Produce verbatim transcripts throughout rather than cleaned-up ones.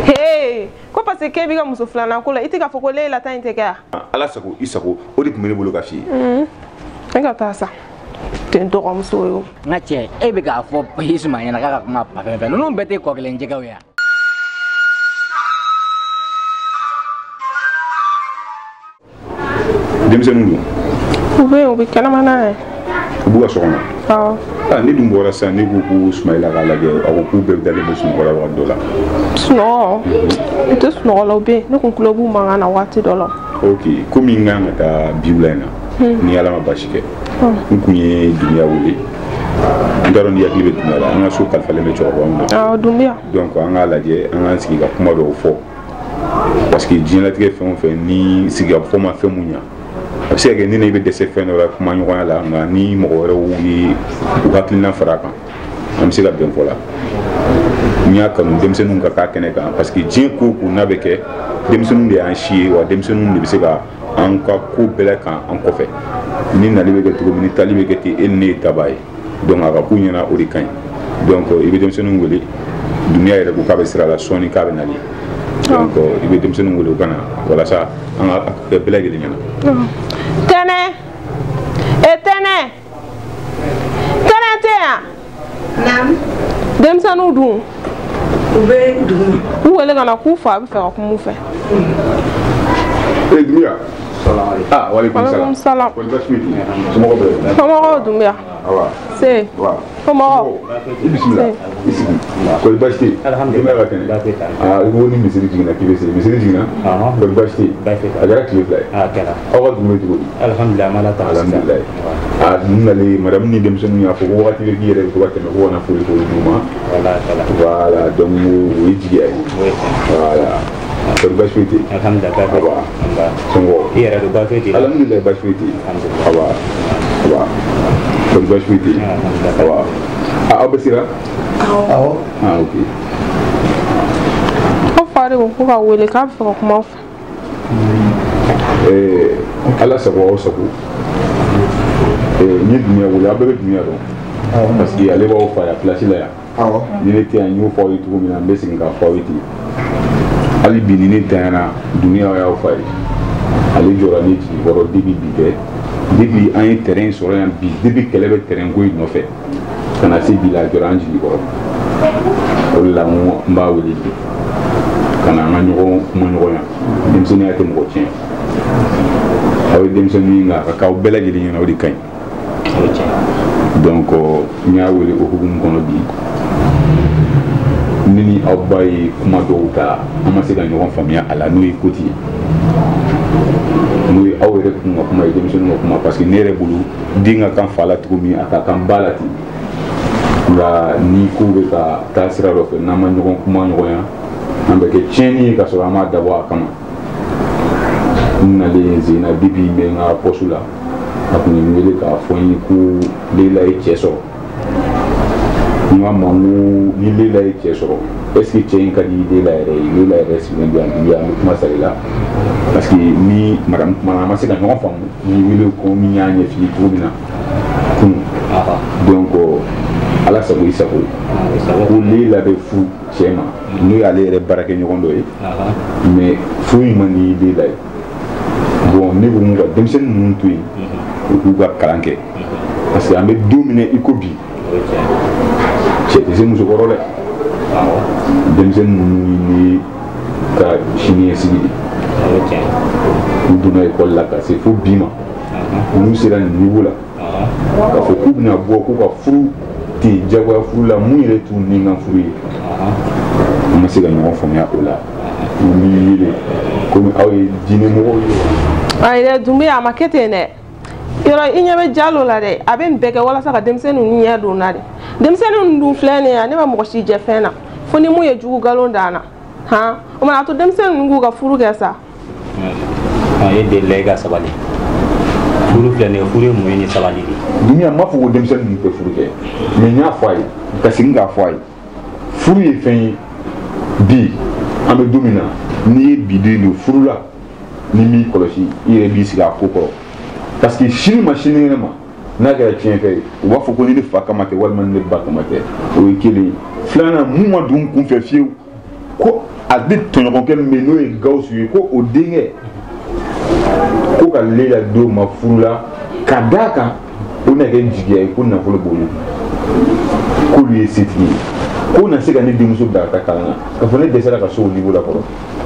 Hey, ko parce que ke bi ka muso filana ko la iti ka foko Leila ta inte ka. Ala sago isako o de kumene bolo ka fi. Mm. Ka ta sa. Ten to ko muso yo. Ngache e be ka fo hisma yana ka ka ma pa fe no bete ko kelen je ka ya. Demsenu. Ube ube kana mana. Bu ka sokona. Ah. Ah ni dum bora sa ni ko ko Ismaila ka lage ako ko be dale be sun bora wa dola. No. Ito no la ube no kun klubu manga na wati dola. Okay, komi nganga ta biulena. Ni ala ma bashike. Nkunye dunia wuli. Ndaro ni yaklibe dunia la anga so kalfale me choro wa. Ah dunia. Donc anga lage anga sigi ka kuma do fo. Parce que djin la tike fe on fe ni sigi ka fo ma fe munya. Parce que ni ne be dese fe no la kuma nyoko la nga ni mo re wi u haklina faraka. Am siga ben fola. Nya kan demsenu ka ka kene ka parce que djin ko ko na be ke demsenu de an chier wa demsenu de be siga an ka ko bele kan an ko fe. Ni na libe ke to ni talibe ke ti enne tabay. Donc aga ku nyana o di kan. Donc ibe demsenu ngoli dunia yere ko ka be sira la soni ka be nali. Donc ibe demsenu ngoli kana wala sa an ka bele gele nyana. Tene. E tene. Tene tea. Nam. Demsenu dun. Ube dun. Où elle kana ku fa be fa ku mu fe. Eh dunia. Ah, wa alaykum salam. Wa basmiti. Sama ko be. Comment on dunia? Awa. C'est. Wa. Comment? Bismillah. Bismillah. Ko basti. Alhamdulillah. Ah, ko ni misiri jina ki besi. Misiri jina. Ah, ko basti. Agara ki fly. Ah, kala. Awa dum to. Alhamdulillah mala ta. Alhamdulillah. Ah, nali madam ni dem sunu ya ko wakati ki yere ko wakati ko na fuli ko duma. Wala kala. Wala donc wi jigi ay. Voilà. Ko basmiti. Alhamdulillah. Awa. Songo. Yere do basmiti. Alhamdulillah basmiti. Alhamdulillah. Awa. Awa. Ko basmiti. Awa. Ah, abasira? Awo. Ah, ok. Ko fare ko ka wele ka fa ko ma fa. Eh, ala sago o sago. Eh, ni dunia wala abe dunia do. Parce que ale ba o fa ya place la ya. Awo. Ni ne ti anyu fo yi tu mi na be singa fo yi ti. Ali bi ni ne tana dunia ya o fa yi. Ale jora ni ti boro dibi bi de. Dibi an terrain sur un bi dibi kelebe terrain go no fe. Kana si bila joranji di boro. Wala mo mba wuli. Kana nga nyoko mo nyoko ya. Demsoni ate mo tien. Awi demsoni nga ka o bela gili na odi kan. Donc nya wuli o hugum kono bi. Nini abay kuma do ta amase ga nyoko famia ala no ikoti. Nous avons eu parce que nous avons dit que fala tukumi aka kan balati la ni ko be ka tasira ro fe na ma nyogon kuma nyogoya ambe ke cheni ka so ma dawa kama na le zina bibi me nga posula akuni ngele ka foni ku Leila e cheso ni ma mangu ni Leila e cheso est-ce que tu as dit Leila e Leila e si bien bien kuma salila parce que ni madame madame c'est quand on femme ni wile ko mi nyanya fi ko bina kun donc ala sabu isabu ko Leila be fu chema ni ale re barake nyogon do mais fu mani Leila bon ni bu mu dem sen mun tuyi ko ga kalanke parce que ambe dominer ikobi c'est des muso korole dem sen ni ka chini sigi nous donnons l'école là, c'est faux bima. Nous c'est un niveau là. Quand faut couper na bois, couper fou, ti jaguar fou la mouille retourner dans fruit. Nous c'est gagné en famille à là. Nous comme ah oui dîner moro. Ah il est tombé à maquette né. Yoro inyebe jalo la de aben beke wala saka demsenu nya do na de. Demsenu ndu flene ya ne ba mo shi je fena. Foni mu ye jugu galon dana. Ha o ma to demsenu ngu ga furu ga sa. Ah, il y a des légas sabali. Furu flane furu mo ni sabali. Dunia ma fu dem sen ni pe furu ke. Me nya fay, ka singa fay. Furu e fen bi ame domina ni bi de no furu la ni mi kolosi ire bi siga kokoro. Parce que chini machine ne ma na ga tien fe. O ba fu ko ni fa kamate wal man ne ba kamate. O ikele flana mu ma dum kun fe fiu. Ko a bɛ tɔɲɔgɔnkɛ min n'o ye Gawusu ye ko o denkɛ ko ka Leyila d'o ma furu la ka d'a kan o na kɛ jigiya ye ko nafolo b'olu k'olu ye setigi ye ko na se ka ne denmuso bila ka taa kalan na k'a fɔ ne dɛsɛra ka so o niveau la kɔrɔ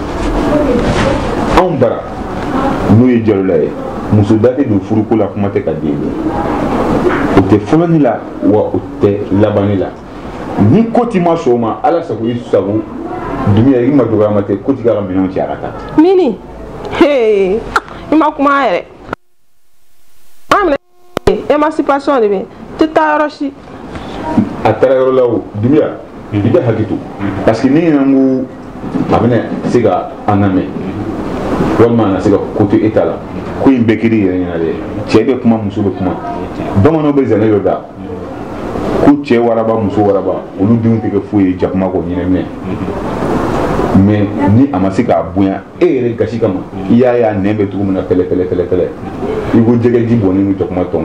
anw bara n'o ye Jalola ye muso da tɛ don furuko la kuma tɛ ka den ye o tɛ fɔlɔni la wa o tɛ labanni la ni ko t'i ma sɔn o ma Ala sago i sago Dunbiya i ma dɔgɔya ma tɛ ko t'i ka minɛnw cɛ a ka taa. Mini hey i ma kuma yɛrɛ an minɛ émancipation de bɛ tɛ taa yɔrɔ si. A taara yɔrɔ la o Dunbiya i ka hakili to parce que ne ɲɛna n ko a bɛna se ka an lamɛn walima a na se ka ko to e ta la ko in bɛɛ kiri yɛrɛ ɲɛna dɛ cɛ bɛ kuma muso bɛ kuma bamananw bɛ zɛnɛ dɔ da ko cɛ waraba muso waraba olu denw tɛ kɛ foyi ye jakuma k'o ɲɛnamina mais ni a ma se k'a bonya e yɛrɛ gasi kama i y'a ye a nɛn bɛ cogo min na pɛlɛ pɛlɛ pɛlɛ pɛlɛ i ko jɛgɛji bɔnnen don jakuma tɔn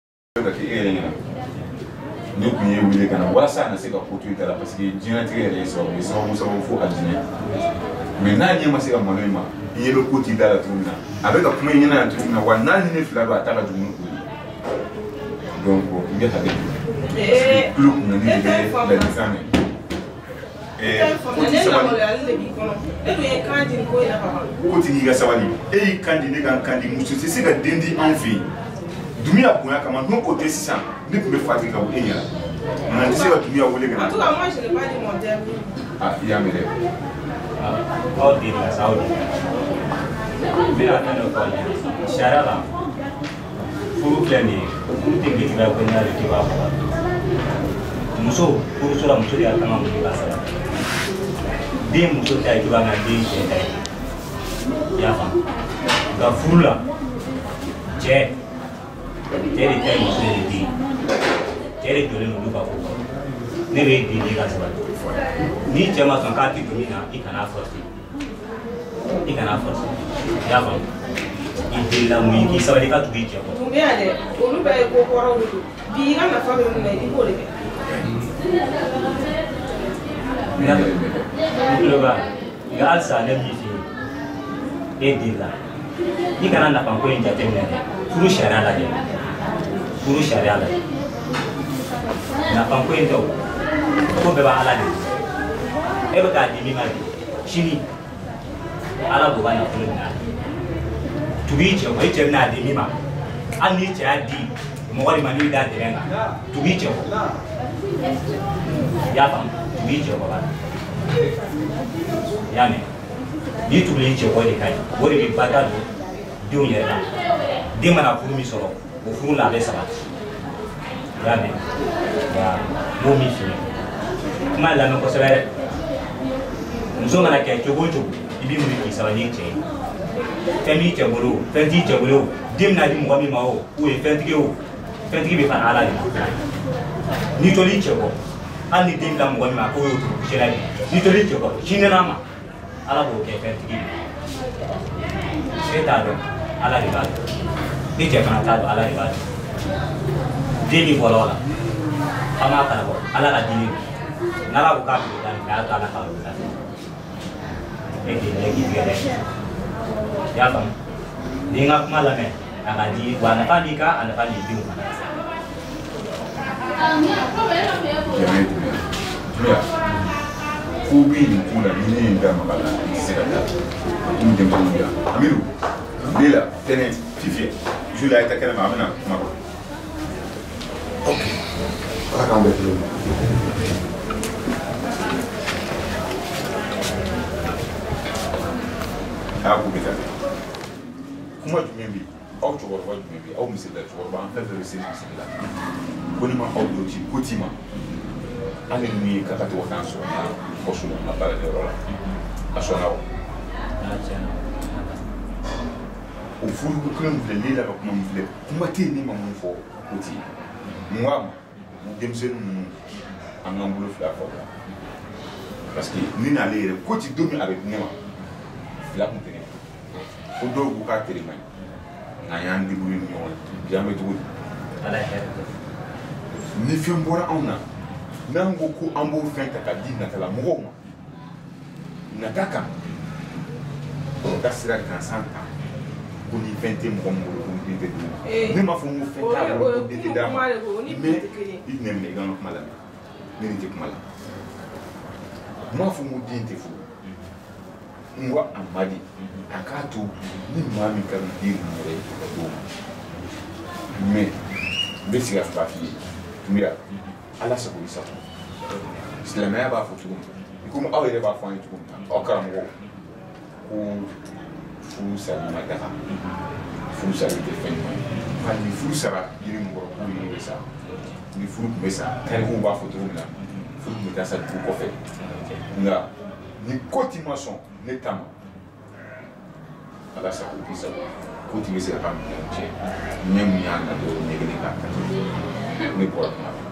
ne tun ye wele ka na walasa a na se ka ko to i ta la parce que diɲɛlatigɛ yɛrɛ ye sababu ye sababu sababu fo a diinɛ mais n'a ɲɛ ma se ka malo i ma i ɲɛ bɛ ko t'i da la cogo min na a bɛ ka kuma i ɲɛna yan cogo min na wa n'a ni ne fila don a t'a ka jugu ni o ye donc i bɛ hakɛ to tulo kun na ni de bɛ ladilikan mɛn ko tigi ka sabali e y'i kan di ne kan kan di muso tɛ se ka den di anw fɛ yen Dunbiya bonya kama n'o o tɛ sisan ne tun bɛ fatigi ka e ɲɛna nka n tɛ se ka Dunbiya wele ka na. Ah i y'a mɛn dɛ. Aw de la sa aw de la n bɛna fɛn dɔ fɔ aw ɲɛna sariya la furu filɛ nin ye furu tɛ gɛlɛya ko n'a de k'i b'a fɔ muso furuso la muso de y'a kan ka muso ka sara den muso ta ye k'i b'a kan den cɛ ta ye i y'a faamu nka furu la cɛ cɛ de ta ye muso de den cɛ de jɔlen don olu ka ko ne bɛ den de ka sabali ni cɛ ma sɔn k'a tɛ don min na i kana forcer i kana forcer i y'a faamu i delila mun ye k'i sabali ka tugu i cɛ kɔ. Dunbiya dɛ olu bɛɛ ye ko kɔrɔw de don bi i ka nafa bɛ mun na i b'o de kɛ. n tulo b'a nka halisa ne b'i fɛ yen e delila i kana nafako in jateminɛ dɛ furu sariya lajɛ furu sariya lajɛ nafako in tɛ o ko bɛɛ bɛ Ala de e bɛ k'a di min ma bi sini Ala b'o ka nafolo minɛ tugu i cɛ kɔ i cɛ bɛna a di min ma hali ni cɛ y'a di mɔgɔ de ma n'i da dɛmɛ kan tugu i cɛ kɔ i y'a faamu tugu i cɛ kɔ ba i y'a mɛn n'i tugula i cɛ kɔ de ka ɲi o de bɛ barika don denw yɛrɛ la den mana furu min sɔrɔ o furu la a bɛ sabati i y'a mɛn wa m'o min f'i ye kuma lamɛn kosɛbɛ dɛ muso mana kɛ cogo o cogo i b'i wuli k'i sabali i cɛ ye fɛn b'i cɛ bolo o fɛn t'i cɛ bolo o den bɛna di mɔgɔ min ma o o ye fɛntigi o fɛntigi bɛ fara Ala de la n'i toli i cɛ kɔ hali ni den bila mɔgɔ min ma k'o y'o turu kucɛla de n'i toli i cɛ kɔ sini n'a ma Ala b'o kɛ fɛntigi e t'a dɔn Ala de b'a dɔn ni cɛ fana t'a dɔn Ala de b'a dɔn den min bɔra o la an b'a kalabɔ Ala ka dimi n'Ala ko k'a bɛ da nin fɛ a y'a to Ala k'a bɛ da e k'i lajɛ k'i tigɛ dɛ i y'a faamu n'i n ka kuma lamɛn a ka di wa a nafa b'i kan a nafa b'i denw kan. Ko bɛ nin ko la ni ne ye n da maga la i tɛ se ka taa n denmisɛnninw yan Amidu Leyila Tɛnɛ Fifi Juli a ye taa kɛnɛ ma a bɛna kuma kɔ. Ok Ala k'an bɛɛ tulo minɛ. A y'a ko bɛ taa kuma jumɛn bɛ yen aw cɛkɔrɔba jumɛn bɛ yen aw misali la cɛkɔrɔba an fɛn fɛn bɛ se misali la ko ni ma aw dɔn ci ko t'i ma hali ni ye k'a ka to ka taa sɔrɔ poste la a baarakɛyɔrɔ la a sɔnna o. O furuko kelen filɛ Leyila ka kuma min filɛ kuma tɛ yen ne ma mun fɔ ko tɛ yen mun k'a ma denmisɛnnin ninnu an k'an bolo fila fɔ parce que ni n'ale yɛrɛ ko ti don min a bɛ di ne ma fila kun tɛ ne ko dɔw ko k'a tere man ɲi nka y'an débrouiller ni ɲɔgɔn ye bi an bɛ cogo di ni fɛn bɔra anw na n'an ko ko an b'o fɛn ta ka di natala mɔgɔw ma nataka o ka sira gansan ta ko ni fɛn tɛ mɔgɔ min bolo ko den tɛ dun ne m'a fɔ n ko fɛn t'a bolo ko den tɛ d'a ma mais i tɛna minɛ i ka kuma la ne ni tɛ kuma la n m'a fɔ n ko den tɛ furu n ko a ma di a k'a to ni maa min ka den yɛrɛ ye ka d'o ma mais n bɛ sigi a fɔ a f'i ye Tumira ala sago i sago silamɛya b'a fɔ cogo min komi aw yɛrɛ b'a fɔ an ye cogo min na aw karamɔgɔ ko furu sali ma daga furu sali tɛ fɛn ɲuman ye hali ni furu sara yiri min kɔrɔ k'o yiri bɛ sa ni furu tun bɛ sa tarikuw b'a fɔ cogo min na furu tun bɛ taa sa dugu kɔfɛ nka ni ko t'i ma sɔn ne ta ma ala sago i sago ko t'i bɛ se ka k'a minɛ cɛ ɲɛ mun y'a na dɔrɔn ɲɛ kelen k'a ta ne bɔra kuma la.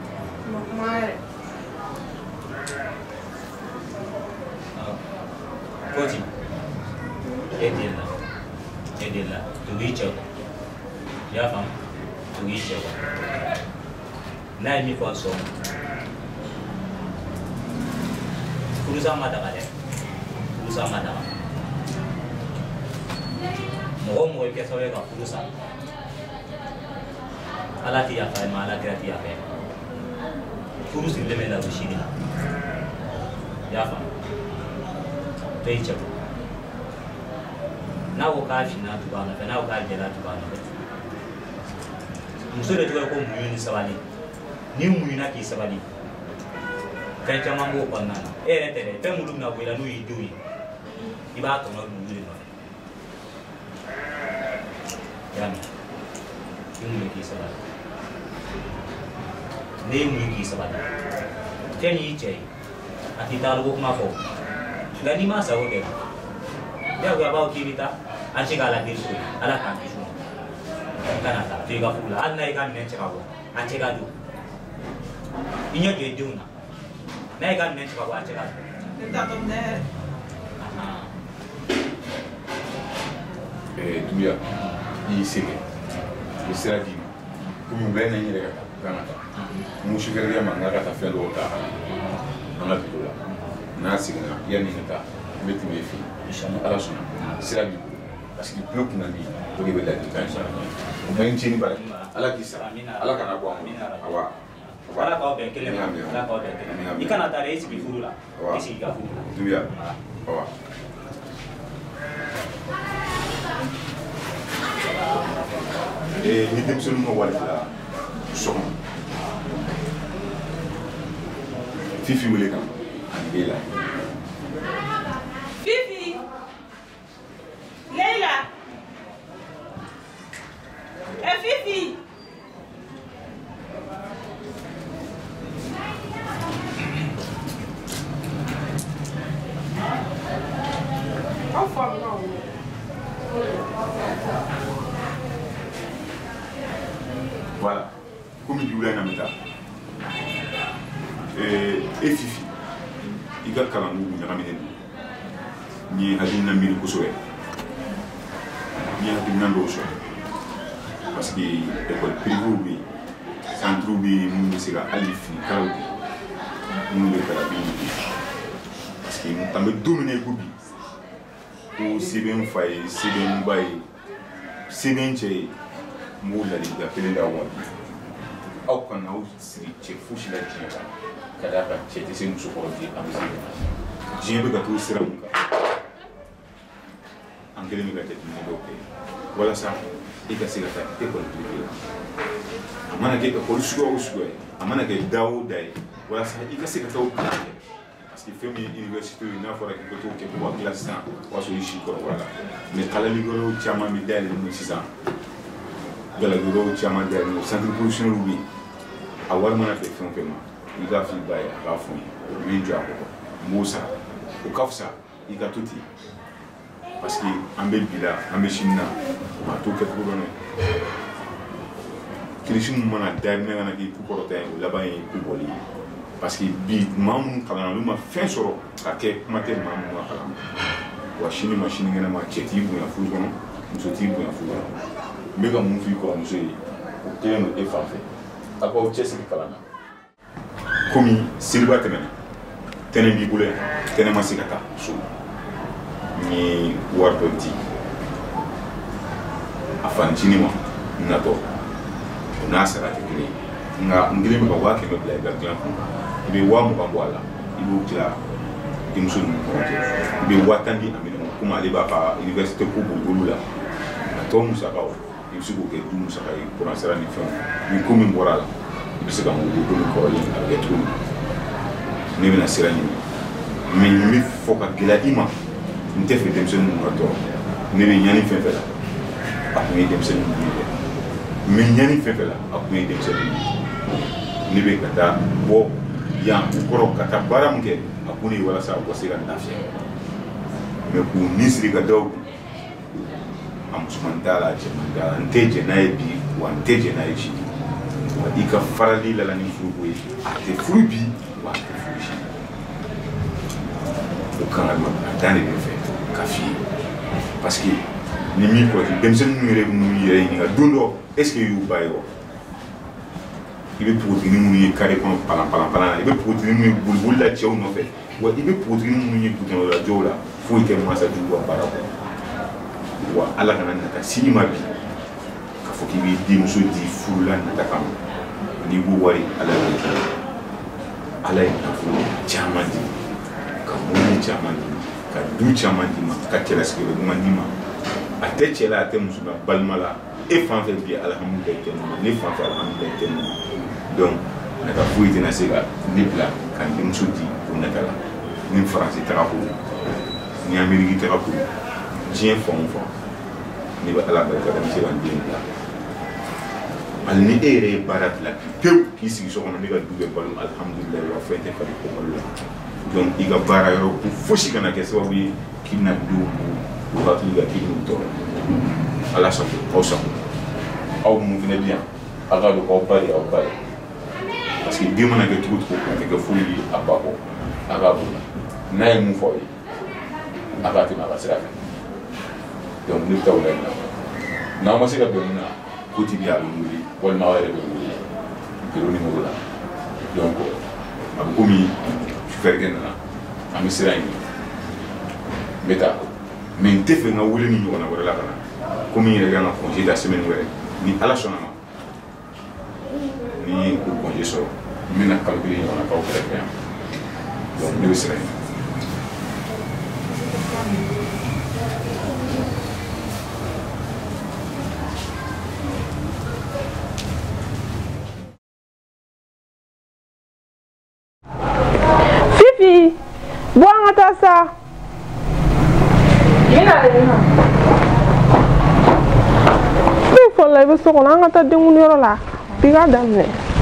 Koti, edela, edela, tugicho, ya fam, tugicho. Na mi kwa so. Kurusa madaga le, kurusa madaga. Mo mo ke sawe ka kurusa. Ala ti ya fa ma ala ti ya fa. Kurus le me la ushini. Ya fam. Paycheck. Now, Kashina to Bana, and now Kajala to Bana. Musura to go Muni Savani. New Munaki Savani. Kanchamango Banana. Eh, Pemuluna will know you doing. Ibato not moving. Yami. Yumiki Savani. Name Wiki Savani. Ten each. Atitalo Mafo. Gani masa oke. Dia gua bawa kita, anci kalah diri sendiri, ala kan itu. Karena tak, tiga puluh, anda ikan mencek aku, anci kadu. Inya jadi una, naik kan mencek aku anci kadu. Tidak benar. Eh, tu ya, ini sih, ini lagi. Kumi benar ini dekat, kan ada. Musuh kerja mana kata film luar, mana tu lah. Nasi na yani ngata beti mefi inshallah ala suna sirabi parce que bloc na ni to be la tan sa o ben chini bare ala kisa ala kana kwa awa ala ka be kele ala ka be kele ikana tare isi bi furula isi ga furula duya awa eh ni dem sunu mo wala so fifi wele kan Leila. Fifi. Leila. Eh Fifi. Enfin non. Voilà. Comme il voulait en mettre. Et et Fifi. Iga kalangu ɲagaminen ni hakilina miiri kosɛbɛ ni hakilina dɔw sɔrɔ parce que école privée bɛ yen centre bɛ yen minnu bɛ se ka hali finikalaw kɛ minnu bɛ kalabin kɛ parce que an bɛ don min na i ko bi ko sɛbɛn fa ye sɛbɛn ba ye sɛbɛn cɛ ye n b'o ladilikan kelen d'aw ma bi aw kana aw sigi cɛ fosi la diɲɛ kan. Kada kan cɛ tɛ se muso kɔrɔ ten a bɛ se diɲɛ bɛ ka t'o sira mun kan an kelen bɛ ka jateminɛ dɔw kɛ walasa i ka se ka taa ekɔli privée la a mana kɛ ekɔli suguya o suguya ye a mana kɛ da o da ye walasa i ka se ka taa o kalan kɛ parce que fɛn min ye université ye n'a fɔra k'i ka t'o kɛ ko wa kilasi tan o y'a sɔrɔ i si kɔrɔbaya la mais kalali yɔrɔ caman bɛ dayɛlɛ n'o sisan galadonnaw caman dayɛlɛ n'o centre professionnel bɛ yen a wari mana bɛn fɛn o fɛn ma. I ka fili ba ye a k'a fɔ n ye o b'i jɔ a kɔkɔ n b'o sara o ka fisa i ka to ten parce que an bɛ bi la an bɛ sini na a t'o kɛcogo dɔn dɛ kilisi min mana daminɛ ka na kɛ ku kɔrɔta ye o laban ye ku bɔli ye parce que bi maa minnu kalanna olu ma fɛn sɔrɔ ka kɛ kuma tɛ maa minnu ka kalan ma wa sini ma sini kɛnɛ ma cɛ t'i bonya furu kɔnɔ muso t'i bonya furu kɔnɔ n bɛ ka mun f'i kɔrɔmuso ye o kɛlen don e fan fɛ a k'aw cɛsiri kalan na. Komi seliba tɛmɛna tɛnɛ b'i bolo yan tɛnɛ ma se ka taa so ni warto di afan chini mo na to na sara tikini nga ngile me ba ke me bla ga tian be wa mo ba wala ibu kila dimsun mo be watandi amina kuma le ba pa université ko bulula to musa ba il se ko ke du musa ka pour sara ni fon ni komi morala il se ka mo du ko yi avec tout ni bena sira ni mais ni fo ka gila ima nte fe demsen mo to ni be nyani fe fe la ak ni demsen ni mais nyani fe fe la ak ni demsen ni be kata bo ya ko kata baram ke akuni wala sa ko sira na fe mais ku nisri ga daw am sumandala je mandala nteje na ebi wa nteje na eji wa ika farali la ni fubu yi ate fubi wa ate fubi o kan ma dani be fe kafi parce que ni mi ko ti dem sen ni re mu yi ni ga dundo est ce que you bayo ibe puti ni mu yi kare ko pala pala pala ibe puti ni mu bulbul la chew no fe wa ibe puti ni mu yi puti no la jola fu ite ma sa du wa para wa ala kana na sinima bi ka foki bi di muso di fulan na takam ni bu wari ala ala na fu jamandi ka mu jamandi ka du jamandi ma ka kela ske be mandi ma ate chela ate muso na balmala e fan fe bi alhamdulillah temo ni fan fe alhamdulillah temo donc na ka fu ite na sega ni bla kan di muso di ko na kala ni france tarapo ni amerique tarapo jien fon fon ni ba ala ba ka ci wan din la al ni ere barat la pew ki si so on ni ga dube bal alhamdulillah wa fete fa ko bal donc iga bara yo ku foshi kana ke so bi kinna du bu ba tu ga kinu to ala so ko so aw mu ne bien aga do ko bari aw bari parce que bi mana ga tout ko ke ga fuli abako aga bu nay mu fo yi aga ti ma ba sira donc ni taw len na ma sira be na kuti bi alu muri wal ma wala be muri biro ni mo la donc am komi fergen na am sira ni beta men tefe na wuli ni wona wala la kana komi re ga na congé da semaine wéré ni ala sona ma ni ko congé so mi na calculer ni wona ko faire bien donc ni sira ni Fifi, buang atas sa. Ina ina. Fifi, follow ibu sokong angkat ada munir lah. Tiga dan ne.